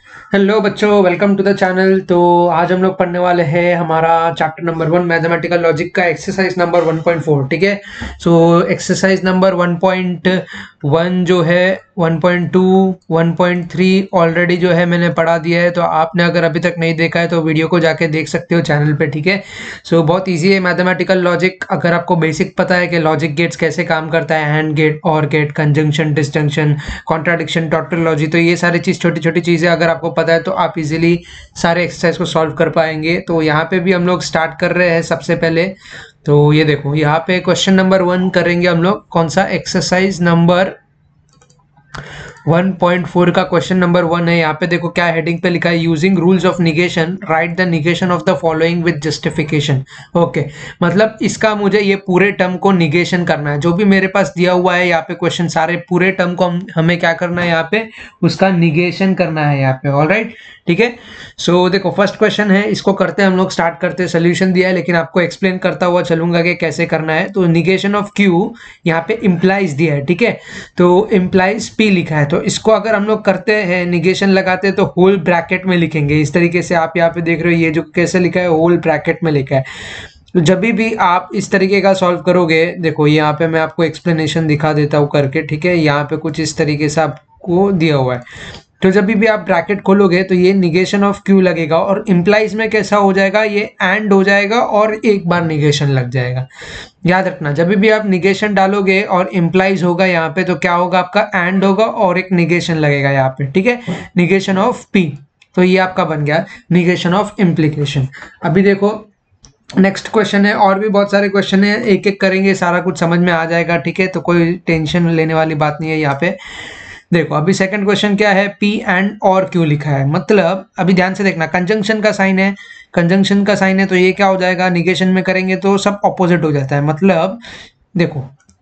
Hello बच्चों, welcome to the channel. तो आज हम लोग पढ़ने वाले हैं हमारा चैप्टर नंबर 1 मैथमेटिकल लॉजिक का एक्सरसाइज नंबर 1.4। ठीक है। सो एक्सरसाइज नंबर 1.1 जो है 1.2 1.3 ऑलरेडी जो है मैंने पढ़ा दिया है। तो आपने अगर अभी तक नहीं देखा है तो वीडियो को जाके देख सकते हो चैनल पे। ठीक है। सो बहुत ईजी है मैथमेटिकल लॉजिक। अगर आपको बेसिक पता है कि लॉजिक गेट्स कैसे काम करता है, एंड गेट, और gate, conjunction, disjunction, contradiction, tautology, तो ये सारी चीज़ छोटी छोटी चीज़ें अगर आपको पता है तो आप इजीली सारे एक्सरसाइज को सॉल्व कर पाएंगे। तो यहाँ पे भी हम लोग स्टार्ट कर रहे हैं सबसे पहले। तो ये देखो, यहाँ पे क्वेश्चन नंबर 1 करेंगे हम लोग। कौन सा? एक्सरसाइज नंबर 1.4 का क्वेश्चन नंबर 1 है। यहाँ पे देखो क्या हेडिंग पे लिखा है, using rules of negation write the negation of the following with justification. Okay, मतलब इसका मुझे ये पूरे टर्म को निगेशन करना है। जो भी मेरे पास दिया हुआ है यहाँ पे क्वेश्चन, सारे पूरे टर्म को हमें क्या करना है, यहाँ पे उसका निगेशन करना है यहाँ पे। ऑलराइट, ठीक है। सो देखो फर्स्ट क्वेश्चन है, इसको करते हैं हम लोग, स्टार्ट करते हैं। सोल्यूशन दिया है लेकिन आपको एक्सप्लेन करता हुआ चलूंगा कि कैसे करना है। तो निगेशन ऑफ क्यू यहाँ पे इम्प्लाइज दिया है। ठीक है, तो इम्प्लाइज पी लिखा है। तो इसको अगर हम लोग करते हैं, निगेशन लगाते हैं, तो होल ब्रैकेट में लिखेंगे इस तरीके से। आप यहाँ पे देख रहे हो ये जो कैसे लिखा है, होल ब्रैकेट में लिखा है। तो जब भी आप इस तरीके का सॉल्व करोगे, देखो यहाँ पे मैं आपको एक्सप्लेनेशन दिखा देता हूँ करके। ठीक है, यहाँ पे कुछ इस तरीके से आपको दिया हुआ है। तो जब भी आप ब्रैकेट खोलोगे तो ये निगेशन ऑफ क्यू लगेगा, और इम्प्लाइज में कैसा हो जाएगा, ये एंड हो जाएगा और एक बार निगेशन लग जाएगा। याद रखना, जब भी आप निगेशन डालोगे और इम्प्लाइज होगा यहाँ पे, तो क्या होगा, आपका एंड होगा और एक निगेशन लगेगा यहाँ पे। ठीक है, निगेशन ऑफ पी। तो ये आपका बन गया निगेशन ऑफ इम्प्लीकेशन। अभी देखो नेक्स्ट क्वेश्चन है, और भी बहुत सारे क्वेश्चन है, एक एक करेंगे, सारा कुछ समझ में आ जाएगा। ठीक है, तो कोई टेंशन लेने वाली बात नहीं है यहाँ पे। देखो अभी सेकंड क्वेश्चन क्या है, पी एंड और क्यों लिखा है। मतलब अभी ध्यान से देखना, कंजंक्शन का साइन है, कंजंक्शन का साइन है, तो ये क्या हो जाएगा, निगेशन में करेंगे तो सब ऑपोजिट हो जाता है। मतलब देखो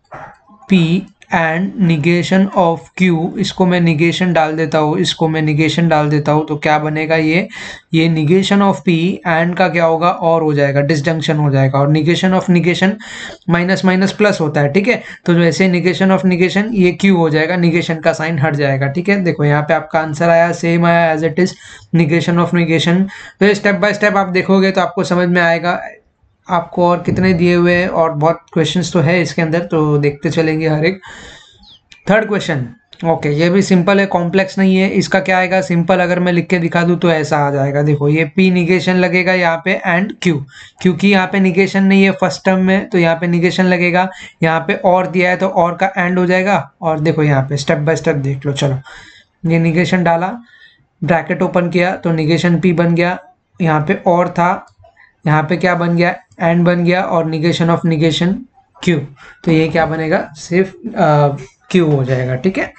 P and negation of Q, इसको मैं निगेशन डाल देता हूँ, इसको मैं निगेशन डाल देता हूँ, तो क्या बनेगा, ये निगेशन ऑफ पी एंड का क्या होगा, और हो जाएगा, डिसजंक्शन हो जाएगा। और negation of negation minus minus plus होता है। ठीक है, तो वैसे निगेशन ऑफ निगेशन ये क्यू हो जाएगा, निगेशन का साइन हट जाएगा। ठीक है, देखो यहाँ पे आपका आंसर आया, सेम आया as it is, negation of negation. तो स्टेप बाय स्टेप आप देखोगे तो आपको समझ में आएगा। आपको और कितने दिए हुए हैं, और बहुत क्वेश्चंस तो है इसके अंदर, तो देखते चलेंगे हर एक। थर्ड क्वेश्चन, ओके, ये भी सिंपल है, कॉम्प्लेक्स नहीं है। इसका क्या आएगा, सिंपल अगर मैं लिख के दिखा दूं तो ऐसा आ जाएगा। देखो ये पी निगेशन लगेगा यहाँ पे, एंड क्यू, क्योंकि यहाँ पे निगेशन नहीं है फर्स्ट टर्म में, तो यहाँ पे निगेशन लगेगा। यहाँ पे और दिया है तो और का एंड हो जाएगा। और देखो यहाँ पे स्टेप बाय स्टेप देख लो। चलो, ये निगेशन डाला, ब्रैकेट ओपन किया, तो निगेशन पी बन गया। यहाँ पे और था, यहाँ पे क्या बन गया, एंड बन गया, और निगेशन ऑफ निगेशन क्यू, तो ये क्या बनेगा, सिर्फ क्यू हो जाएगा। ठीक है,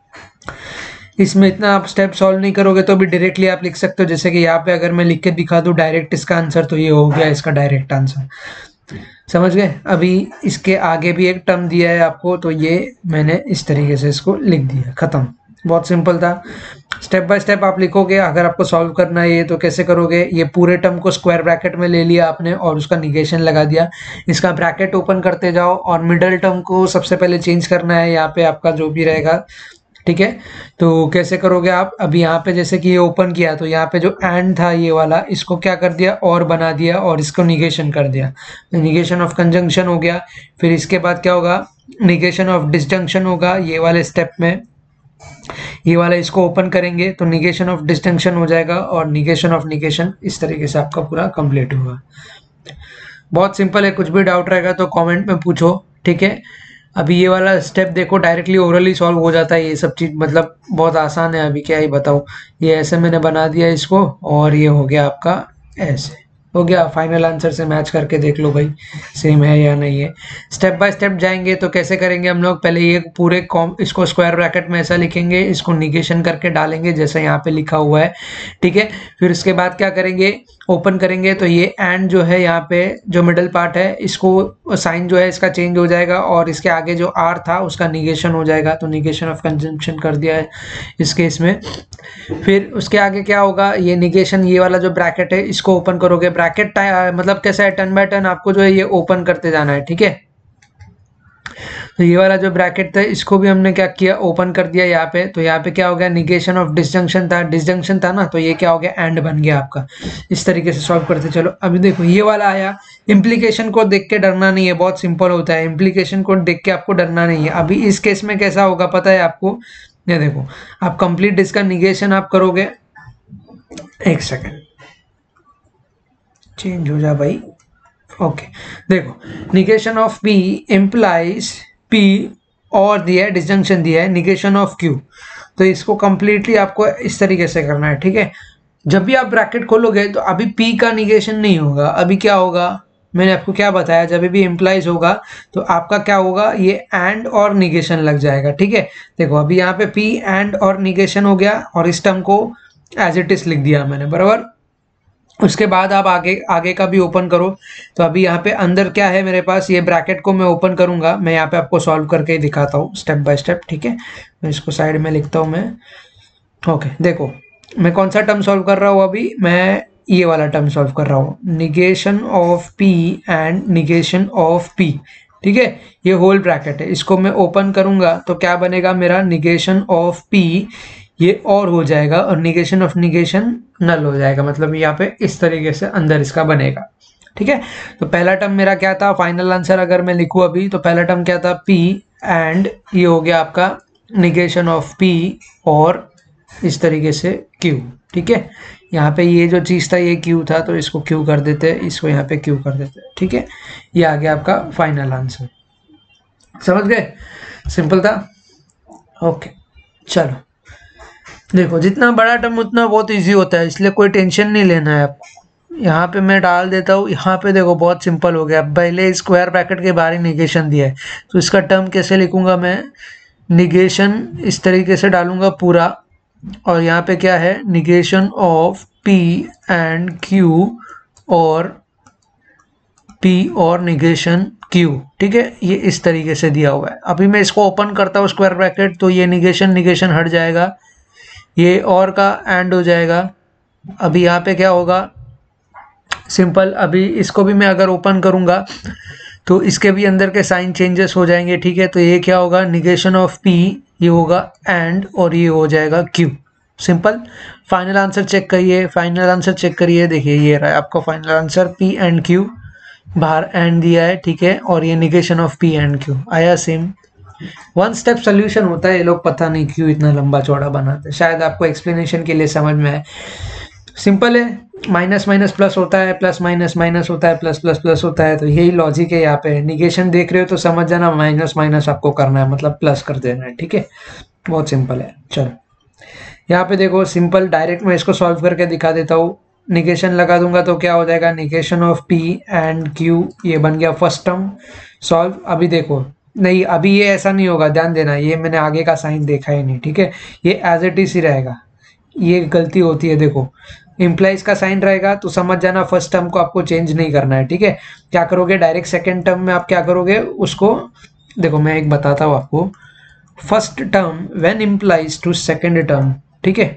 इसमें इतना आप स्टेप सॉल्व नहीं करोगे तो भी डायरेक्टली आप लिख सकते हो। जैसे कि यहाँ पे अगर मैं लिख के दिखा दूं डायरेक्ट इसका आंसर, तो ये हो गया इसका डायरेक्ट आंसर। समझ गए। अभी इसके आगे भी एक टर्म दिया है आपको, तो ये मैंने इस तरीके से इसको लिख दिया, खत्म। बहुत सिंपल था। स्टेप बाय स्टेप आप लिखोगे। अगर आपको सॉल्व करना है ये, तो कैसे करोगे, ये पूरे टर्म को स्क्वायर ब्रैकेट में ले लिया आपने और उसका निगेशन लगा दिया। इसका ब्रैकेट ओपन करते जाओ, और मिडल टर्म को सबसे पहले चेंज करना है यहाँ पे, आपका जो भी रहेगा। ठीक है, तो कैसे करोगे आप, अभी यहाँ पे जैसे कि ये ओपन किया, तो यहाँ पे जो एंड था ये वाला, इसको क्या कर दिया, और बना दिया, और इसको निगेशन कर दिया। निगेशन ऑफ कंजंक्शन हो गया। फिर इसके बाद क्या होगा, निगेशन ऑफ डिसजंक्शन होगा ये वाले स्टेप में। ये वाला इसको ओपन करेंगे तो निगेशन ऑफ डिस्टिंक्शन हो जाएगा, और निगेशन ऑफ निगेशन, इस तरीके से आपका पूरा कंप्लीट होगा। बहुत सिंपल है, कुछ भी डाउट रहेगा तो कमेंट में पूछो। ठीक है, अभी ये वाला स्टेप देखो, डायरेक्टली ओरली सॉल्व हो जाता है ये सब चीज़, मतलब बहुत आसान है। अभी क्या ही बताऊँ, ये ऐसे मैंने बना दिया इसको, और ये हो गया आपका ऐसे हो गया। फाइनल आंसर से मैच करके देख लो भाई, सेम है या नहीं है। स्टेप बाय स्टेप जाएंगे तो कैसे करेंगे हम लोग, पहले ये पूरे इसको स्क्वायर ब्रैकेट में ऐसा लिखेंगे, इसको निगेशन करके डालेंगे जैसा यहाँ पे लिखा हुआ है। ठीक है, फिर उसके बाद क्या करेंगे, ओपन करेंगे, तो ये एंड जो है यहाँ पे जो मिडल पार्ट है, इसको साइन जो है इसका चेंज हो जाएगा, और इसके आगे जो आर था उसका निगेशन हो जाएगा। तो निगेशन ऑफ कंजंक्शन कर दिया है इस केस में। फिर उसके आगे क्या होगा, ये निगेशन, ये वाला जो ब्रैकेट है इसको ओपन करोगे। ब्रैकेट मतलब कैसा है, टर्न बाय टर्न आपको जो है ये ओपन करते जाना है। ठीक है, तो ये वाला जो ब्रैकेट था इसको भी हमने क्या किया, ओपन कर दिया यहाँ पे। तो यहाँ पे क्या हो गया, निगेशन ऑफ डिसजंक्शन था ना, तो ये क्या हो गया, एंड बन गया आपका। इस तरीके से सॉल्व करते चलो। अभी देखो ये वाला आया, इम्प्लीकेशन को देख के डरना नहीं है, बहुत सिंपल होता है, इम्प्लीकेशन को देख के आपको डरना नहीं है। अभी इस केस में कैसा होगा पता है आपको, ये देखो, आप कंप्लीट इसका निगेशन आप करोगे, एक सेकेंड चेंज हो जा भाई। ओके देखो, negation of P implies P और दिया है, डिसजंक्शन दिया है निगेशन ऑफ क्यू। तो इसको कंप्लीटली आपको इस तरीके से करना है, ठीक है। जब भी आप ब्रैकेट खोलोगे तो अभी पी का निगेशन नहीं होगा, अभी क्या होगा, मैंने आपको क्या बताया, जब भी इम्प्लाइज होगा तो आपका क्या होगा, ये एंड और निगेशन लग जाएगा, ठीक है। देखो अभी यहाँ पे पी एंड और निगेशन हो गया, और इस टर्म को एज इट इज लिख दिया मैंने, बराबर। उसके बाद आप आगे आगे का भी ओपन करो। तो अभी यहाँ पे अंदर क्या है मेरे पास, ये ब्रैकेट को मैं ओपन करूंगा, मैं यहाँ पे आपको सॉल्व करके ही दिखाता हूँ स्टेप बाय स्टेप, ठीक है। मैं इसको साइड में लिखता हूँ मैं। ओके देखो, मैं कौन सा टर्म सॉल्व कर रहा हूँ अभी, मैं ये वाला टर्म सॉल्व कर रहा हूँ, negation of P and negation of P, ठीक है। ये होल ब्रैकेट है, इसको मैं ओपन करूंगा तो क्या बनेगा मेरा, निगेशन ऑफ पी ये और हो जाएगा, और निगेशन ऑफ निगेशन नल हो जाएगा, मतलब यहाँ पे इस तरीके से अंदर इसका बनेगा, ठीक है। तो पहला टर्म मेरा क्या था, फाइनल आंसर अगर मैं लिखूं अभी, तो पहला टर्म क्या था, पी एंड ये हो गया आपका निगेशन ऑफ पी और इस तरीके से क्यू, ठीक है। यहाँ पे ये जो चीज था ये क्यू था, तो इसको क्यू कर देते हैं, इसको यहाँ पे क्यू कर देते हैं, ठीक है। ये आ गया आपका फाइनल आंसर, समझ गए, सिंपल था। ओके चलो, देखो जितना बड़ा टर्म उतना बहुत इजी होता है, इसलिए कोई टेंशन नहीं लेना है आपको। यहाँ पे मैं डाल देता हूँ, यहाँ पे देखो बहुत सिंपल हो गया, पहले स्क्वायर ब्रैकेट के बाहर ही निगेशन दिया है, तो इसका टर्म कैसे लिखूंगा मैं, निगेशन इस तरीके से डालूंगा पूरा, और यहाँ पे क्या है, negation of P and Q और पी और निगेशन क्यू, ठीक है। ये इस तरीके से दिया हुआ है। अभी मैं इसको ओपन करता हूँ स्क्वायर ब्रैकेट, तो ये निगेशन निगेशन हट जाएगा, ये और का एंड हो जाएगा। अभी यहाँ पे क्या होगा, सिंपल, अभी इसको भी मैं अगर ओपन करूंगा तो इसके भी अंदर के साइन चेंजेस हो जाएंगे, ठीक है। तो ये क्या होगा, निगेशन ऑफ पी ये होगा एंड, और ये हो जाएगा Q, simple. Final answer check करिए, फाइनल आंसर चेक करिए, देखिए ये रहा है आपका final answer, P and Q, बाहर एंड दिया है, ठीक है, और ये negation of P and Q आया सेम। वन स्टेप सोल्यूशन होता है, ये लोग पता नहीं क्यों इतना लंबा चौड़ा बनाते हैं, शायद आपको एक्सप्लेनेशन के लिए समझ में आए। सिंपल है, माइनस माइनस प्लस होता है, प्लस माइनस माइनस होता है, प्लस प्लस प्लस होता है, तो यही लॉजिक है। यहाँ पे निगेशन देख रहे हो तो समझ जाना, माइनस माइनस आपको करना है, मतलब प्लस कर देना है, ठीक है, बहुत सिंपल है। चलो यहाँ पे देखो, सिंपल डायरेक्ट मैं इसको सॉल्व करके दिखा देता हूँ। निगेशन लगा दूंगा तो क्या हो जाएगा, negation of P and Q, ये बन गया फर्स्ट टर्म सॉल्व। अभी देखो, नहीं अभी ये ऐसा नहीं होगा, ध्यान देना, ये मैंने आगे का साइन देखा ही नहीं, ठीक है, ये एज इट इज ही रहेगा, ये गलती होती है। देखो इम्प्लाइज का साइन रहेगा तो समझ जाना फर्स्ट टर्म को आपको चेंज नहीं करना है, ठीक है। क्या करोगे, डायरेक्ट सेकेंड टर्म में आप क्या करोगे उसको, देखो मैं एक बताता हूँ आपको, first term when implies to second term, ठीक है,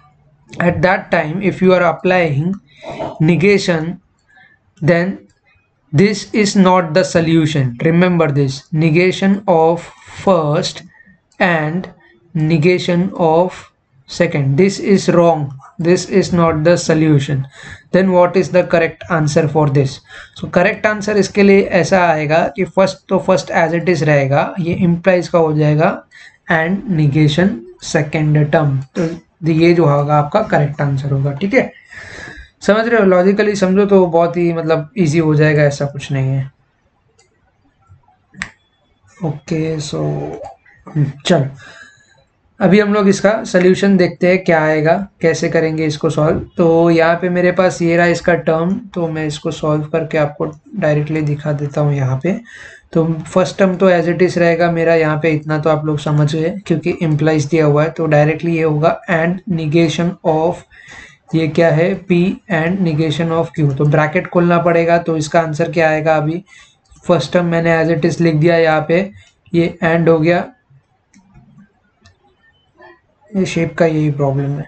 at that time if you are applying negation, then this is not the solution. Remember this, negation of first and negation of second, this is wrong, this is not the solution. Then what is the correct answer for this? So correct answer इसके लिए ऐसा आएगा कि first तो first as it is रहेगा, ये implies का हो जाएगा and negation second term, तो ये जो होगा आपका करेक्ट आंसर होगा, ठीक है। समझ रहे हो, लॉजिकली समझो तो बहुत ही मतलब इजी हो जाएगा, ऐसा कुछ नहीं है। ओके सो चलो, अभी हम लोग इसका सोल्यूशन देखते हैं क्या आएगा, कैसे करेंगे इसको सॉल्व। तो यहाँ पे मेरे पास ये रहा इसका टर्म, तो मैं इसको सॉल्व करके आपको डायरेक्टली दिखा देता हूँ यहाँ पे। तो फर्स्ट टर्म तो एज इट इज रहेगा मेरा, यहाँ पे इतना तो आप लोग समझ गए क्योंकि इम्प्लाइज दिया हुआ है, तो डायरेक्टली ये होगा एंड निगेशन ऑफ, ये क्या है, P and negation of Q. तो ब्रैकेट खोलना पड़ेगा, तो इसका आंसर क्या आएगा, अभी फर्स्ट टर्म मैंने एज इट इज लिख दिया यहाँ पे, ये एंड हो गया, ये शेप का यही प्रॉब्लम है।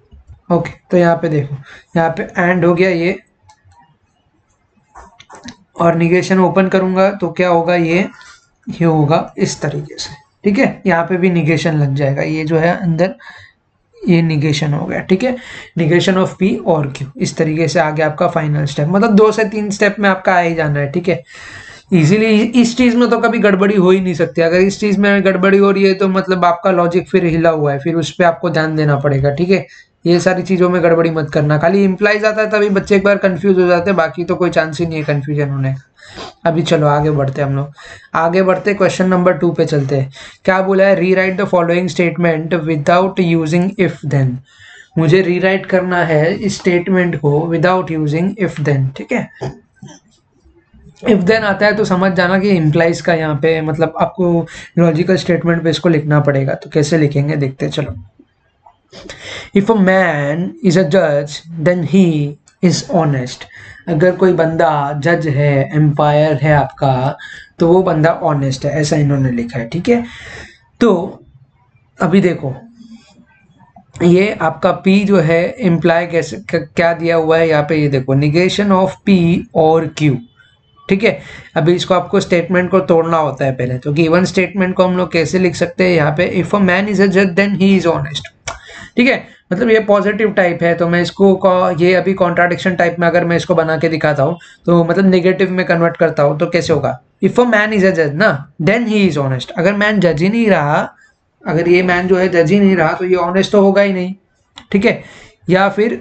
ओके तो यहाँ पे देखो, यहाँ पे एंड हो गया ये, और निगेशन ओपन करूंगा तो क्या होगा, ये होगा इस तरीके से, ठीक है। यहाँ पे भी निगेशन लग जाएगा, ये जो है अंदर ये निगेशन हो गया, ठीक है। निगेशन ऑफ पी और क्यू, इस तरीके से आगे आपका फाइनल स्टेप, मतलब 2 से 3 स्टेप में आपका आ ही जाना है, ठीक है। इजीली इस चीज में तो कभी गड़बड़ी हो ही नहीं सकती। अगर इस चीज में गड़बड़ी हो रही है तो मतलब आपका लॉजिक फिर हिला हुआ है, फिर उस पर आपको ध्यान देना पड़ेगा, ठीक है। ये सारी चीजों में गड़बड़ी मत करना। खाली इम्प्लाइज आता है तभी बच्चे एक बार कंफ्यूज हो जाते हैं, बाकी तो कोई चांस ही नहीं है कंफ्यूजन होने का। अभी चलो आगे बढ़ते हैं हम लोग, आगे बढ़ते क्वेश्चन नंबर 2 पे चलते हैं। क्या बोला है, rewrite the following statement without using if then. मुझे रीराइट करना है इस स्टेटमेंट को विदाउट यूजिंग इफ देन, ठीक है। इफ देन आता है तो समझ जाना कि इम्प्लाइज का यहाँ पे मतलब आपको लॉजिकल स्टेटमेंट पे इसको लिखना पड़ेगा। तो कैसे लिखेंगे देखते हैं, चलो। If a man is a जज देन ही इज ऑनेस्ट। अगर कोई बंदा जज है, एम्पायर है आपका, तो वो बंदा ऑनेस्ट है, ऐसा इन्होंने लिखा है, ठीक है। तो अभी देखो ये आपका P जो है इम्प्लाई कैसे क्या दिया हुआ है यहाँ पे, ये देखो निगेशन ऑफ P और Q, ठीक है। अभी इसको आपको स्टेटमेंट को तोड़ना होता है पहले। तो गिवन स्टेटमेंट को हम लोग कैसे लिख सकते हैं यहाँ पे, if a man is a जज देन ही इज ऑनेस्ट, ठीक है। मतलब ये पॉजिटिव टाइप है, तो मैं इसको ये अभी कॉन्ट्राडिक्शन टाइप में अगर मैं इसको बना के दिखाता हूँ तो मतलब नेगेटिव में कन्वर्ट करता हूँ तो कैसे होगा, if a man is a जज ना देन ही इज ऑनेस्ट। अगर मैन जज ही नहीं रहा, अगर ये मैन जो है जज ही नहीं रहा तो ये ऑनेस्ट तो होगा ही नहीं, ठीक है। या फिर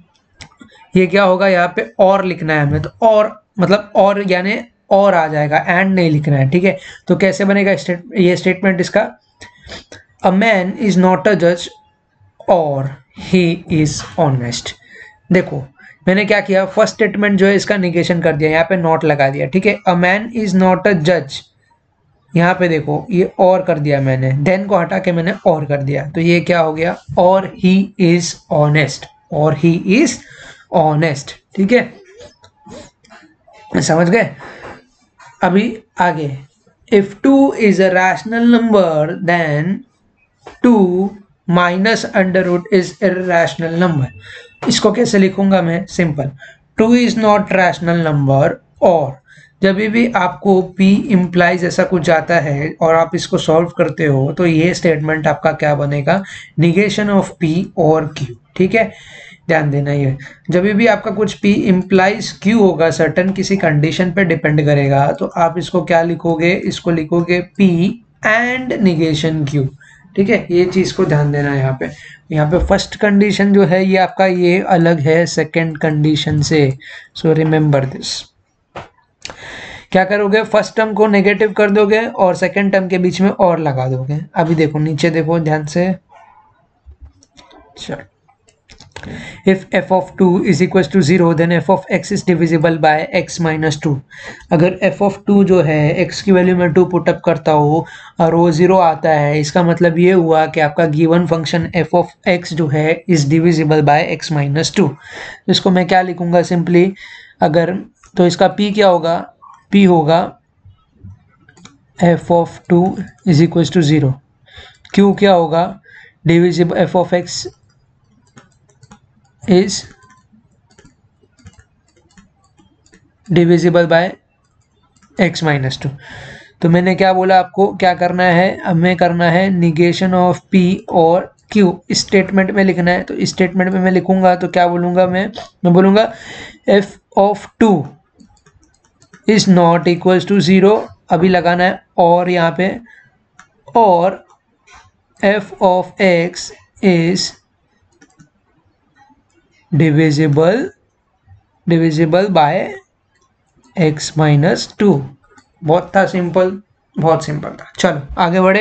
ये क्या होगा, यहाँ पे और लिखना है हमें, तो और मतलब और यानी और आ जाएगा, एंड नहीं लिखना है, ठीक है। तो कैसे बनेगा ये स्टेटमेंट इसका, a man is not a जज और ही इज ऑनेस्ट। देखो मैंने क्या किया, फर्स्ट स्टेटमेंट जो है इसका निगेशन कर दिया, यहाँ पे नॉट लगा दिया, ठीक है। A man is not a जज, यहाँ पे देखो ये और कर दिया मैंने, देन को हटा के मैंने और कर दिया, तो ये क्या हो गया, और ही इज ऑनेस्ट, और ही इज ऑनेस्ट, ठीक है। समझ गए। अभी आगे, if 2 is a rational number then 2 minus under root is irrational number. इसको कैसे लिखूंगा मैं, simple, 2 is not rational number, और जब भी आपको P इम्प्लाइज ऐसा कुछ जाता है और आप इसको सॉल्व करते हो तो ये स्टेटमेंट आपका क्या बनेगा, निगेशन ऑफ P और Q, ठीक है। ध्यान देना, ये जब भी आपका कुछ P इम्प्लाइज Q होगा सर्टन किसी कंडीशन पे डिपेंड करेगा, तो आप इसको क्या लिखोगे, इसको लिखोगे P एंड निगेशन Q, ठीक है। ये चीज को ध्यान देना है यहाँ पे। यहाँ पे फर्स्ट कंडीशन जो है ये आपका ये अलग है सेकंड कंडीशन से, सो रिमेंबर दिस। क्या करोगे, फर्स्ट टर्म को नेगेटिव कर दोगे और सेकंड टर्म के बीच में और लगा दोगे। अभी देखो नीचे देखो ध्यान से, चलो, if f of 2 is equals to 0 then f of x is divisible by x minus 2। अगर f of 2 जो है x की वैल्यू में 2 पुट अप करता हो और वो 0 आता है, इसका मतलब ये हुआ कि आपका given function f of x जो है is divisible by x minus 2। इसको मैं क्या लिखूंगा सिंपली, अगर तो इसका p क्या होगा, p होगा f of 2 is equals to 0, q क्या होगा, divisible f of x is divisible by x minus 2। तो मैंने क्या बोला, आपको क्या करना है, हमें करना है निगेशन ऑफ p और q स्टेटमेंट में लिखना है। तो स्टेटमेंट में मैं लिखूंगा तो क्या बोलूंगा मैं बोलूंगा f of 2 is not equals to 0, अभी लगाना है और यहाँ पे, और f of x is divisible by x minus 2। बहुत था सिंपल, बहुत सिंपल था। चलो आगे बढ़े,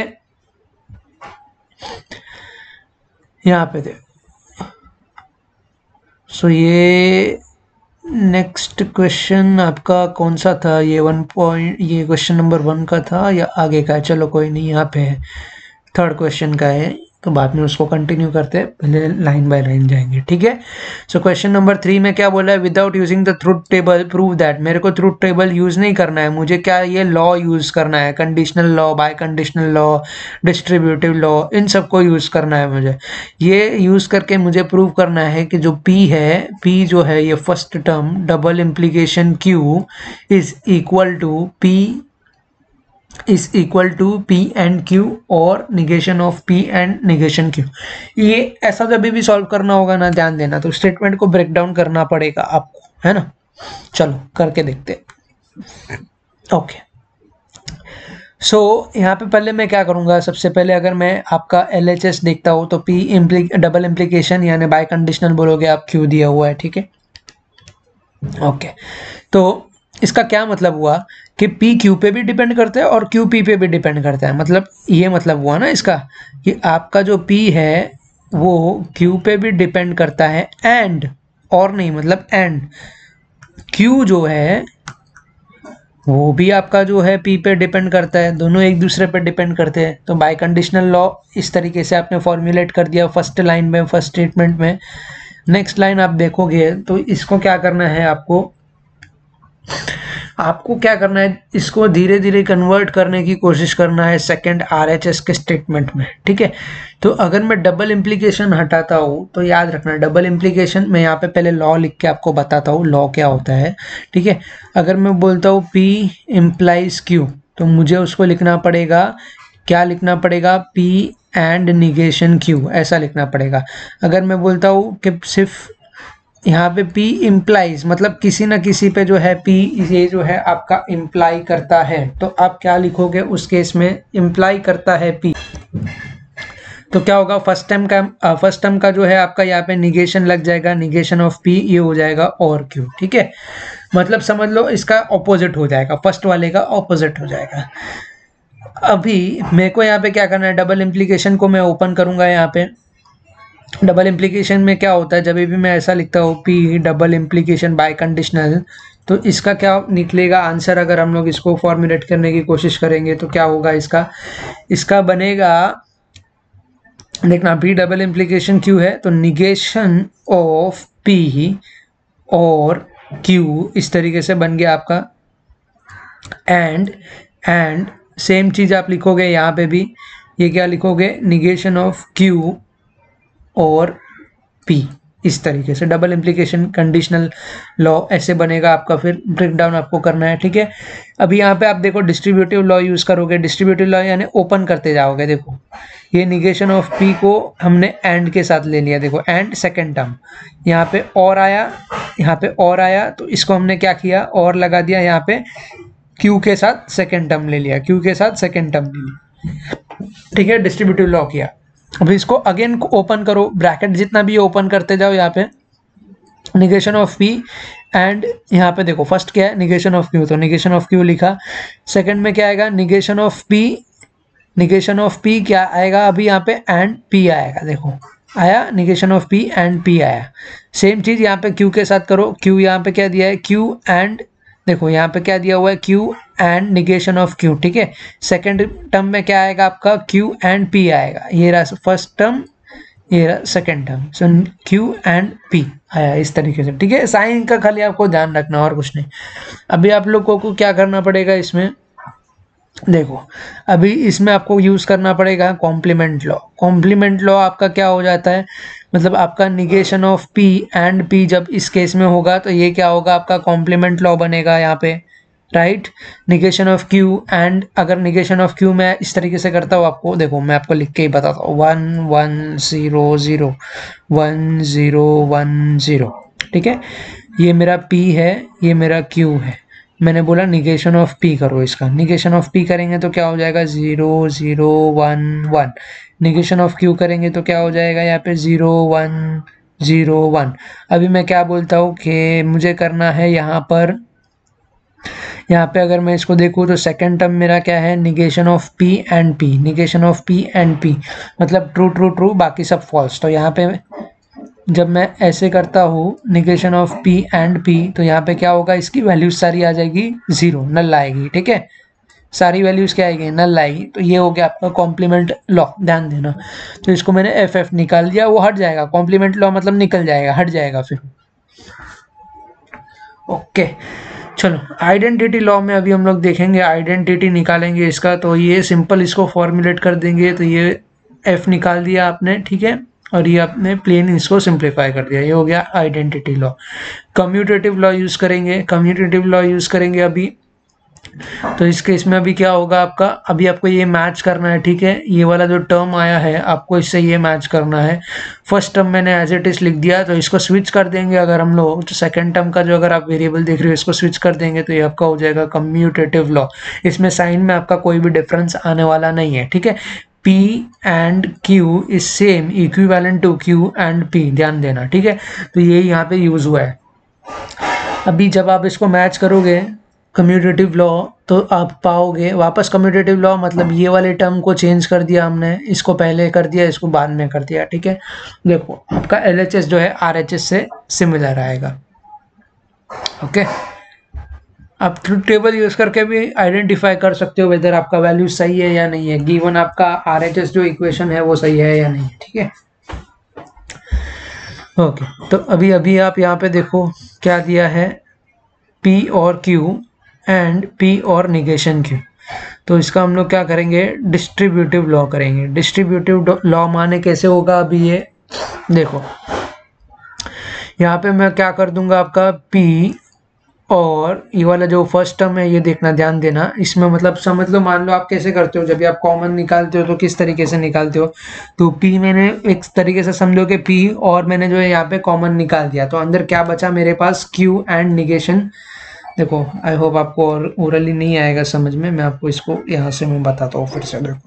यहाँ पे दे। सो ये नेक्स्ट क्वेश्चन आपका कौन सा था, ये 1 पॉइंट, ये क्वेश्चन नंबर 1 का था या आगे का है, चलो कोई नहीं, यहाँ पे है थर्ड क्वेश्चन का है। तो बाद में उसको कंटिन्यू करते हैं, पहले लाइन बाय लाइन जाएंगे, ठीक है। सो क्वेश्चन नंबर 3 में क्या बोला है, without using the truth table prove that. मेरे को ट्रुथ टेबल यूज नहीं करना है, मुझे क्या ये लॉ यूज करना है, conditional law, biconditional law, distributive law, इन सबको यूज करना है मुझे। ये यूज करके मुझे प्रूव करना है कि जो P है, P जो है ये first term double implication Q is equal to P and Q और negation of P and negation Q। ये ऐसा जब भी सॉल्व करना होगा ना, ध्यान देना, तो स्टेटमेंट को ब्रेक डाउन करना पड़ेगा आपको, है ना। चलो करके देखते हैं। ओके, सो यहाँ पे पहले मैं क्या करूँगा, सबसे पहले अगर मैं आपका LHS देखता हूँ तो P डबल इम्प्लीकेशन यानी बाय कंडीशनल बोलोगे आप, Q दिया हुआ है, ठीक है। ओके, तो इसका क्या मतलब हुआ कि P Q पे भी डिपेंड करता है और Q P पे भी डिपेंड करता है। मतलब ये मतलब हुआ ना इसका कि आपका जो P है वो Q पे भी डिपेंड करता है एंड, और नहीं मतलब एंड Q जो है वो भी आपका जो है P पे डिपेंड करता है, दोनों एक दूसरे पे डिपेंड करते हैं। तो बाय कंडीशनल लॉ इस तरीके से आपने फॉर्मुलेट कर दिया फर्स्ट लाइन में, फर्स्ट स्टेटमेंट में। नेक्स्ट लाइन आप देखोगे तो इसको क्या करना है, आपको क्या करना है, इसको धीरे धीरे कन्वर्ट करने की कोशिश करना है सेकंड RHS के स्टेटमेंट में, ठीक है। तो अगर मैं डबल इम्प्लीकेशन हटाता हूँ तो याद रखना, डबल इम्प्लीकेशन मैं यहाँ पे पहले लॉ लिख के आपको बताता हूँ लॉ क्या होता है, ठीक है। अगर मैं बोलता हूँ P इम्प्लाइज Q, तो मुझे उसको लिखना पड़ेगा, क्या लिखना पड़ेगा, P एंड निगेशन Q, ऐसा लिखना पड़ेगा। अगर मैं बोलता हूँ कि सिर्फ यहाँ पे P इम्प्लाइज मतलब किसी ना किसी पे जो है P ये जो है आपका इम्प्लाई करता है, तो आप क्या लिखोगे उस केस में, इम्प्लाई करता है P, तो क्या होगा, फर्स्ट टर्म का जो है आपका यहाँ पे निगेशन लग जाएगा, निगेशन ऑफ P ये हो जाएगा और Q, ठीक है। मतलब समझ लो इसका ऑपोजिट हो जाएगा, फर्स्ट वाले का ऑपोजिट हो जाएगा। अभी मेरे को यहाँ पे क्या करना है, डबल इम्प्लीकेशन को मैं ओपन करूंगा। यहाँ पे डबल इम्प्लीकेशन में क्या होता है, जब भी मैं ऐसा लिखता हूँ P double implication biconditional, तो इसका क्या निकलेगा आंसर, अगर हम लोग इसको फॉर्मुलेट करने की कोशिश करेंगे तो क्या होगा, इसका बनेगा, देखना P डबल इम्प्लीकेशन Q है तो निगेशन ऑफ P और Q इस तरीके से बन गया आपका, एंड सेम चीज आप लिखोगे यहाँ पे भी, ये क्या लिखोगे, निगेशन ऑफ Q और P, इस तरीके से डबल इम्प्लीकेशन कंडीशनल लॉ ऐसे बनेगा आपका। फिर ब्रेक डाउन आपको करना है, ठीक है। अभी यहाँ पे आप देखो डिस्ट्रीब्यूटिव लॉ यूज करोगे, डिस्ट्रीब्यूटिव लॉ यानी ओपन करते जाओगे। देखो ये निगेशन ऑफ P को हमने एंड के साथ ले लिया, देखो एंड सेकेंड टर्म, यहाँ पे और आया, यहाँ पे और आया, तो इसको हमने क्या किया, और लगा दिया, यहाँ पे Q के साथ सेकेंड टर्म ले लिया, Q के साथ सेकेंड टर्म ले लिया, ठीक है, डिस्ट्रीब्यूटिव लॉ किया। अभी इसको अगेन ओपन करो, ब्रैकेट जितना भी ओपन करते जाओ, यहाँ पे निगेशन ऑफ P एंड यहाँ पे देखो फर्स्ट क्या है, निगेशन ऑफ Q, तो निगेशन ऑफ Q लिखा। सेकंड में क्या आएगा, negation of P, negation of P क्या आएगा, अभी यहाँ पे एंड P आएगा, देखो आया, negation of P and P आया। सेम चीज यहाँ पे Q के साथ करो, Q यहाँ पे क्या दिया है, Q एंड, देखो यहाँ पे क्या दिया हुआ है, Q and negation of Q, ठीक है। सेकंड टर्म में क्या आएगा आपका, Q एंड P आएगा, ये रहा फर्स्ट टर्म, ये रहा second term, so Q and P आया इस तरीके से, ठीक है। साइन का खाली आपको ध्यान रखना और कुछ नहीं। अभी आप लोगों को क्या करना पड़ेगा इसमें, देखो अभी इसमें आपको यूज करना पड़ेगा कॉम्प्लीमेंट लॉ। कॉम्प्लीमेंट लॉ आपका क्या हो जाता है, मतलब आपका negation of P and P जब इस केस में होगा तो ये क्या होगा, आपका कॉम्प्लीमेंट लॉ बनेगा यहाँ पे, right. Negation of Q and, अगर निगेशन ऑफ Q मैं इस तरीके से करता हूँ, आपको देखो मैं आपको लिख के ही बताता हूँ, 1 1 0 0 1 0 1 0, ठीक है। ये मेरा P है, ये मेरा Q है, मैंने बोला निगेशन ऑफ P करो, इसका निगेशन ऑफ P करेंगे तो क्या हो जाएगा, 0 0 1 1, निगेशन ऑफ Q करेंगे तो क्या हो जाएगा, यहाँ पे 0 1 0 1। अभी मैं क्या बोलता हूँ कि मुझे करना है यहाँ पर, यहाँ पे अगर मैं इसको देखूँ तो सेकंड टर्म मेरा क्या है, negation of P and P, negation of P and P मतलब ट्रू ट्रू ट्रू, बाकी सब फॉल्स। तो यहाँ पे जब मैं ऐसे करता हूँ negation of P and P, तो यहाँ पे क्या होगा, इसकी वैल्यूज सारी आ जाएगी 0, नल आएगी, ठीक है। सारी वैल्यूज क्या आएगी, नल आएगी। तो ये हो गया आपका कॉम्प्लीमेंट लॉ, ध्यान देना। तो इसको मैंने एफ एफ निकाल दिया, वो हट जाएगा, कॉम्प्लीमेंट लॉ मतलब निकल जाएगा, हट जाएगा फिर। ओके चलो, आइडेंटिटी लॉ में अभी हम लोग देखेंगे, आइडेंटिटी निकालेंगे इसका। तो ये सिंपल इसको फॉर्मुलेट कर देंगे। तो ये एफ निकाल दिया आपने, ठीक है, और ये आपने प्लेन इसको सिंप्लीफाई कर दिया, ये हो गया identity law. Commutative law use करेंगे, कम्यूटेटिव लॉ यूज करेंगे अभी। तो इस केस में अभी क्या होगा आपका, अभी आपको ये मैच करना है, ठीक है। ये वाला जो टर्म आया है आपको इससे ये मैच करना है। फर्स्ट टर्म मैंने एज इट इज लिख दिया, तो इसको स्विच कर देंगे। अगर हम लोग तो सेकंड टर्म का जो अगर आप वेरिएबल देख रहे हो इसको स्विच कर देंगे तो ये आपका हो जाएगा कम्यूटेटिव लॉ। इसमें साइन में आपका कोई भी डिफरेंस आने वाला नहीं है, ठीक है। P and Q is same, equivalent to Q and P, ध्यान देना, ठीक है। तो ये यहाँ पे यूज हुआ है। अभी जब आप इसको मैच करोगे कम्यूटेटिव लॉ तो आप पाओगे वापस कम्यूटेटिव लॉ, मतलब ये वाले टर्म को चेंज कर दिया हमने, इसको पहले कर दिया, इसको बाद में कर दिया, ठीक है। देखो आपका LHS जो है RHS से सिमिलर आएगा। ओके, आप ट्रुथ टेबल यूज करके भी आइडेंटिफाई कर सकते हो वेदर आपका वैल्यू सही है या नहीं है, गिवन आपका RHS जो इक्वेशन है वो सही है या नहीं, ठीक है। ओके, तो अभी आप यहाँ पे देखो क्या दिया है, P और Q एंड P और निगेशन Q। तो इसका हम लोग क्या करेंगे, डिस्ट्रीब्यूटिव लॉ करेंगे। डिस्ट्रीब्यूटिव लॉ माने कैसे होगा, अभी ये देखो यहाँ पे मैं क्या कर दूंगा, आपका P और ये वाला जो फर्स्ट टर्म है ये देखना, ध्यान देना। इसमें मतलब समझ लो, मान लो आप कैसे करते हो, जब भी आप कॉमन निकालते हो तो किस तरीके से निकालते हो। तो P मैंने एक तरीके से समझो कि P और मैंने जो है यहाँ पे कॉमन निकाल दिया, तो अंदर क्या बचा मेरे पास, Q एंड निगेशन। देखो आई होप आपको ओरली नहीं आएगा समझ में, मैं आपको इसको यहाँ से मैं बताता हूँ फिर से। देखो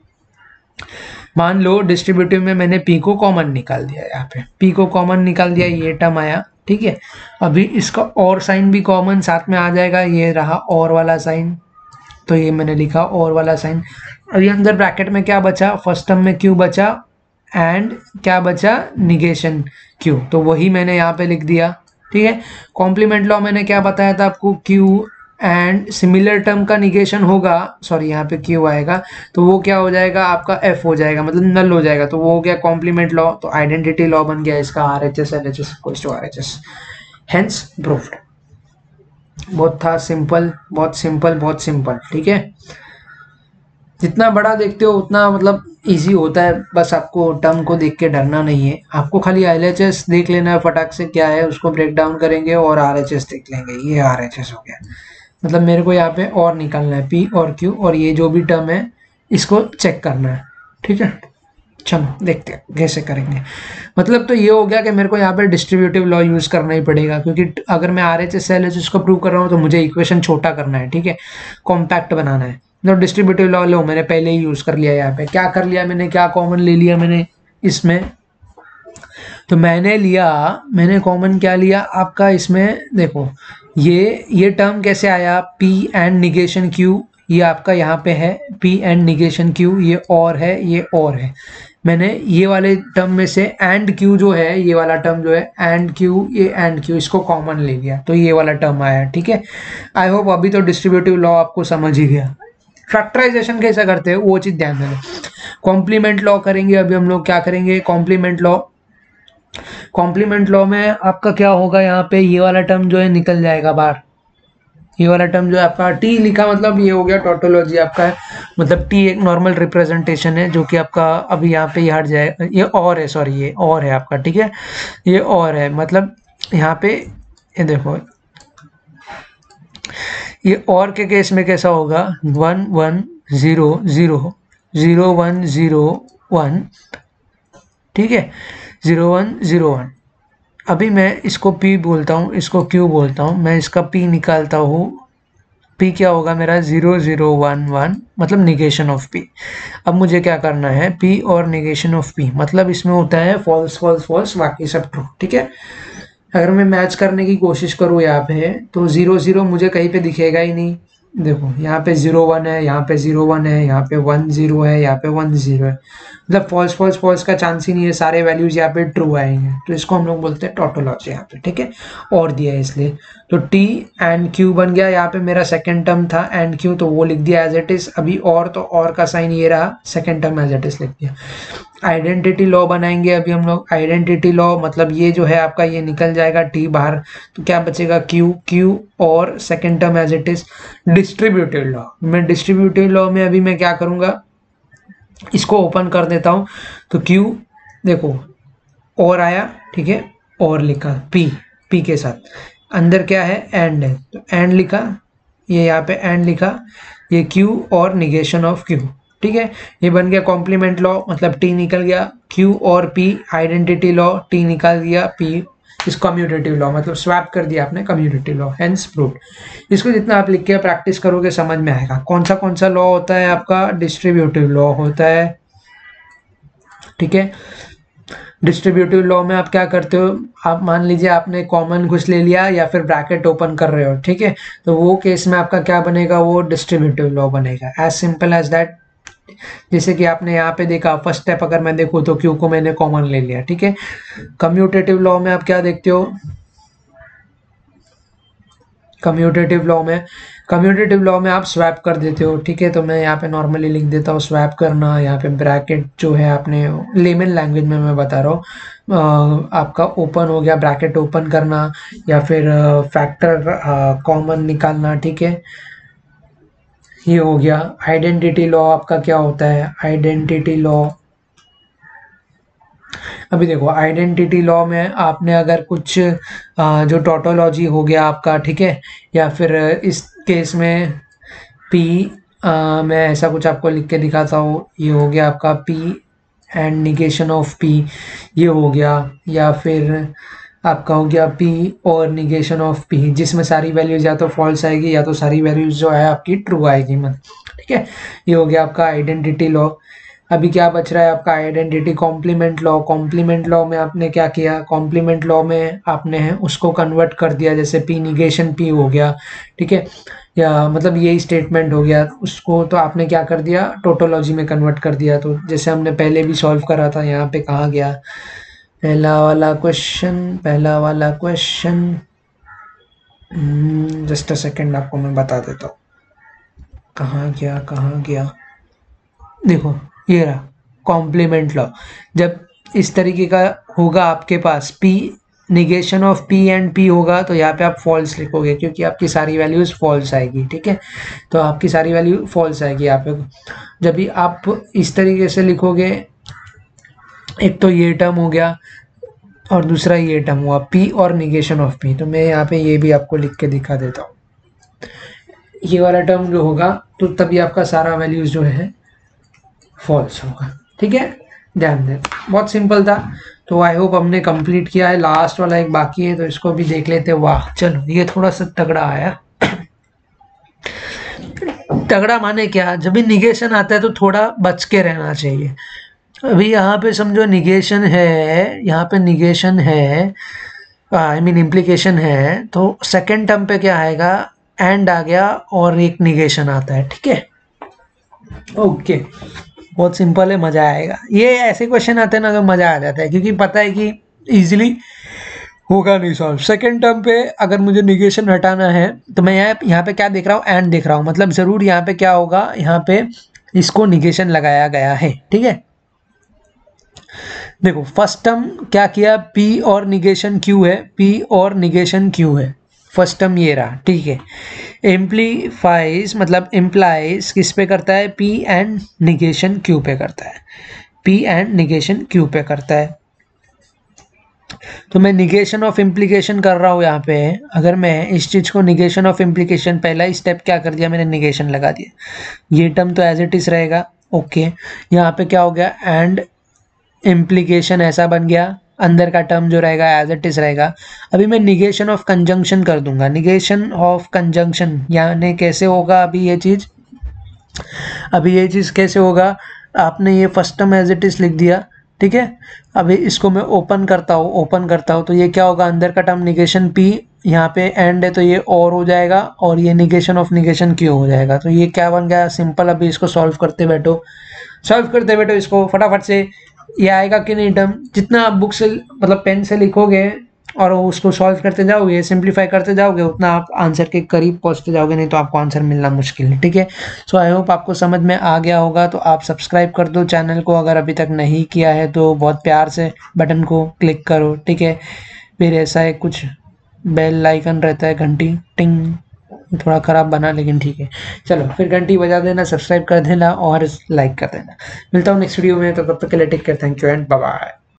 मान लो डिस्ट्रीब्यूटिव में मैंने P को कॉमन निकाल दिया, यहाँ पे P को कॉमन निकाल दिया, ये टर्म आया, ठीक है। अभी इसका और साइन भी कॉमन साथ में आ जाएगा, ये रहा और वाला साइन, तो ये मैंने लिखा और वाला साइन। अभी अंदर ब्रैकेट में क्या बचा, फर्स्ट टर्म में Q बचा एंड क्या बचा, निगेशन Q, तो वही मैंने यहाँ पे लिख दिया, ठीक है। कॉम्प्लीमेंट लॉ मैंने क्या बताया था आपको, Q एंड सिमिलर टर्म का निगेशन होगा, सॉरी यहाँ पे Q आएगा, तो वो क्या हो जाएगा आपका F हो जाएगा, मतलब नल हो जाएगा, तो वो हो गया कॉम्प्लीमेंट लॉ। तो आइडेंटिटी लॉ बन गया इसका RHS LHS equals to RHS, hence proved. बहुत था सिंपल, बहुत सिंपल, बहुत सिंपल, ठीक है। जितना बड़ा देखते हो उतना मतलब इजी होता है, बस आपको टर्म को देख के डरना नहीं है, आपको खाली LHS देख लेना है फटाक से क्या है, उसको ब्रेक डाउन करेंगे और RHS देख लेंगे, ये RHS हो गया। मतलब मेरे को यहाँ पे और निकालना है P और Q, और ये जो भी टर्म है इसको चेक करना है, ठीक है। चलो देखते हैं कैसे करेंगे। मतलब तो ये हो गया कि मेरे को यहाँ पे डिस्ट्रीब्यूटिव लॉ यूज करना ही पड़ेगा, क्योंकि अगर मैं RHS LHS को प्रूव कर रहा हूँ तो मुझे इक्वेशन छोटा करना है, ठीक है, कॉम्पैक्ट बनाना है। तो डिस्ट्रीब्यूटिव लॉ लो मैंने पहले ही यूज कर लिया। यहाँ पे क्या कर लिया मैंने, क्या कॉमन ले लिया मैंने इसमें, तो मैंने कॉमन क्या लिया आपका इसमें, देखो ये टर्म कैसे आया, P एंड निगेशन Q, ये आपका यहाँ पे है P एंड निगेशन Q, ये और है, ये और है। मैंने ये वाले टर्म में से एंड Q जो है, ये वाला टर्म जो है एंड Q, ये एंड Q इसको कॉमन ले लिया, तो ये वाला टर्म आया, ठीक है। आई होप अभी तो डिस्ट्रीब्यूटिव लॉ आपको समझ ही गया। फैक्टराइजेशन कैसे करते हैं वो चीज ध्यान देना। कॉम्प्लीमेंट लॉ करेंगे अभी हम लोग, क्या करेंगे, कॉम्प्लीमेंट लॉ। कॉम्प्लीमेंट लॉ में आपका क्या होगा, यहाँ पे ये वाला टर्म जो है निकल जाएगा बाहर, ये वाला टर्म जो है आपका T लिखा, मतलब ये हो गया टोटोलॉजी आपका है, मतलब T एक नॉर्मल रिप्रेजेंटेशन है जो कि आपका अभी यहाँ पे ये हट जाए, ये और है, सॉरी ये और है आपका, ठीक है, ये और है, मतलब यहाँ पे ये देखो, ये और के केस में कैसा होगा, 1 1 0 0 0 1 0 1, ठीक है, 0 1 0 1। अभी मैं इसको P बोलता हूँ, इसको Q बोलता हूँ, मैं इसका P निकालता हूँ, P क्या होगा मेरा 0 0 1 1, मतलब निगेशन ऑफ P। अब मुझे क्या करना है, P और निगेशन ऑफ P, मतलब इसमें होता है फॉल्स फॉल्स फॉल्स, बाकी सब ट्रू, ठीक है। अगर मैं मैच करने की कोशिश करूँ यहाँ पे तो 0 0 मुझे कहीं पे दिखेगा ही नहीं, देखो यहाँ पे 0 1 है, यहाँ पे 0 1 है, यहाँ पे 1 0 है, यहाँ पे 1 0 है, मतलब फॉल्स फॉल्स फॉल्स का चांस ही नहीं है, सारे वैल्यूज यहाँ पे ट्रू आएंगे, तो इसको हम लोग बोलते हैं टोटोलॉजी यहाँ पे, ठीक है। और दिया है इसलिए, तो टी एंड क्यू बन गया, यहाँ पे मेरा सेकंड टर्म था एंड क्यू, तो वो लिख दिया एज इट इज। अभी और, तो और का साइन ये रहा, second term as it is लिख दिया। आइडेंटिटी लॉ बनाएंगे अभी हम लोग। आइडेंटिटी लॉ मतलब ये जो है आपका, ये निकल जाएगा टी बाहर, तो क्या बचेगा क्यू, क्यू और second term as it is. Distributive law, मैं डिस्ट्रीब्यूटिव लॉ में अभी मैं क्या करूंगा, इसको ओपन कर देता हूं, तो क्यू देखो और आया, ठीक है, और लिखा पी, पी के साथ अंदर क्या है एंड है, तो एंड लिखा, ये यहाँ पे एंड लिखा, ये क्यू और निगेशन ऑफ क्यू, ठीक है। ये बन गया कॉम्प्लीमेंट लॉ, मतलब टी निकल गया क्यू और पी। आइडेंटिटी लॉ, टी निकाल दिया पी, इस कम्यूटेटिव लॉ मतलब स्वैप कर दिया आपने कम्यूटेटिव लॉ, हेंस प्रूव्ड। इसको जितना आप लिख के प्रैक्टिस करोगे समझ में आएगा। कौन सा लॉ होता है आपका, डिस्ट्रीब्यूटिव लॉ होता है, ठीक है। डिस्ट्रीब्यूटिव लॉ में आप क्या करते हो, आप मान लीजिए आपने कॉमन कुछ ले लिया या फिर ब्रैकेट ओपन कर रहे हो, ठीक है, तो वो केस में आपका क्या बनेगा, वो डिस्ट्रीब्यूटिव लॉ बनेगा, एज सिंपल एज दैट। जैसे कि आपने यहाँ पे देखा, फर्स्ट स्टेप अगर मैं देखूँ तो क्यू को मैंने कॉमन ले लिया, ठीक है। कम्यूटेटिव लॉ में आप क्या देखते हो, कम्यूटेटिव लॉ में आप स्वैप कर देते हो, ठीक है। तो मैं यहाँ पे नॉर्मली लिख देता हूँ स्वैप करना, यहाँ पे ब्रैकेट जो है आपने लेमन लैंग्वेज में मैं बता रहा हूँ, आपका ओपन हो गया, ब्रैकेट ओपन करना, या फिर फैक्टर कॉमन निकालना, ठीक है, ये हो गया। आइडेंटिटी लॉ आपका क्या होता है, आइडेंटिटी लॉ, अभी देखो आइडेंटिटी लॉ में आपने अगर कुछ जो टोटोलॉजी हो गया आपका, ठीक है, या फिर इस केस में पी, मैं ऐसा कुछ आपको लिख के दिखाता हूँ, ये हो गया आपका P and negation of P, ये हो गया, या फिर आपका हो गया पी और निगेशन ऑफ पी, जिसमें सारी वैल्यूज या तो फॉल्स आएगी या तो सारी वैल्यूज जो है आपकी ट्रू आएगी, ठीक है। ये हो गया आपका आइडेंटिटी लॉ। अभी क्या बच रहा है आपका identity complement law. Complement law में आपने क्या किया, कॉम्प्लीमेंट लॉ में आपने उसको कन्वर्ट कर दिया, जैसे पी निगेशन पी हो गया, ठीक है, या मतलब यही स्टेटमेंट हो गया, उसको तो आपने क्या कर दिया, टोटोलॉजी में कन्वर्ट कर दिया। तो जैसे हमने पहले भी सॉल्व करा था, यहाँ पे कहाँ गया पहला वाला क्वेश्चन, जस्ट अ सेकेंड आपको मैं बता देता हूँ, कहाँ गया, देखो ये रहा कॉम्प्लीमेंट लॉ। जब इस तरीके का होगा आपके पास, P negation of P and P होगा, तो यहाँ पे आप फॉल्स लिखोगे, क्योंकि आपकी सारी वैल्यूज फॉल्स आएगी, ठीक है, तो आपकी सारी वैल्यू फॉल्स आएगी यहाँ पे। जब भी आप इस तरीके से लिखोगे, एक तो ये टर्म हो गया और दूसरा ये टर्म हुआ पी और निगेशन ऑफ पी, तो मैं यहाँ पे ये भी आपको लिख के दिखा देता हूँ। ये वाला टर्म जो होगा तो तभी आपका सारा वैल्यूज जो है फॉल्स होगा, ठीक है, ध्यान दें, बहुत सिंपल था। तो आई होप हमने कंप्लीट किया है। लास्ट वाला एक बाकी है, तो इसको भी देख लेते हैं। वाह चलो, ये थोड़ा सा तगड़ा आया। तगड़ा माने क्या, जब भी निगेशन आता है तो थोड़ा बच के रहना चाहिए। अभी यहाँ पे समझो निगेशन है, यहाँ पे निगेशन है, आई मीन इम्प्लीकेशन है, तो सेकेंड टर्म पे क्या आएगा, एंड आ गया और एक निगेशन आता है, ठीक है, ओके, बहुत सिंपल है, मजा आएगा। ये ऐसे क्वेश्चन आते हैं ना तो मजा आ जाता है, क्योंकि पता है कि इजीली होगा नहीं सॉल्व। सेकेंड टर्म पे अगर मुझे निगेशन हटाना है तो मैं यहाँ पे क्या देख रहा हूँ, एंड देख रहा हूँ, मतलब जरूर यहाँ पे क्या होगा, यहाँ पे इसको निगेशन लगाया गया है, ठीक है। देखो फर्स्ट टर्म क्या किया, पी और निगेशन क्यू है, पी और निगेशन क्यू है, फर्स्ट टर्म ये रहा, ठीक है। एम्प्लीफाइज मतलब इम्प्लाइज किस पे करता है, पी एंड निगेशन क्यू पे करता है, पी एंड निगेशन क्यू पे करता है। तो मैं निगेशन ऑफ इम्प्लीकेशन कर रहा हूँ यहाँ पे। अगर मैं इस चीज को निगेशन ऑफ इम्प्लीकेशन, पहला ही स्टेप क्या कर दिया मैंने, निगेशन लगा दिया, ये टर्म तो एज इट इज रहेगा, ओके। यहाँ पे क्या हो गया, एंड इम्प्लीकेशन ऐसा बन गया, अंदर का टर्म जो रहेगा एज इट इज रहेगा। अभी मैं निगेशन ऑफ कंजंक्शन कर दूंगा, निगेशन ऑफ कंजंक्शन यानी कैसे होगा अभी ये चीज, कैसे होगा, आपने ये first term as it is लिख दिया, ठीक है। अभी इसको मैं ओपन करता हूँ तो ये क्या होगा, अंदर का टर्म निगेशन पी यहाँ पे एंड है तो ये और हो जाएगा और ये निगेशन ऑफ निगेशन क्यों हो जाएगा। तो ये क्या बन गया सिंपल। अभी इसको सॉल्व करते बैठो, सॉल्व करते बैठो इसको फटाफट से। ये आएगा कि नहीं टर्म, जितना आप बुक से मतलब पेन से लिखोगे और उसको सॉल्व करते जाओगे, सिंप्लीफाई करते जाओगे, उतना आप आंसर के करीब पहुंचते जाओगे, नहीं तो आपको आंसर मिलना मुश्किल है। ठीक है, सो आई होप आपको समझ में आ गया होगा। तो आप सब्सक्राइब कर दो चैनल को, अगर अभी तक नहीं किया है तो बहुत प्यार से बटन को क्लिक करो। ठीक है, फिर ऐसा है कुछ बेल आइकन रहता है, घंटी टिंग, थोड़ा खराब बना लेकिन ठीक है। चलो फिर घंटी बजा देना, सब्सक्राइब कर देना और लाइक कर देना। मिलता हूँ नेक्स्ट वीडियो में, तो तब तक के लिए take care, thank you and bye bye.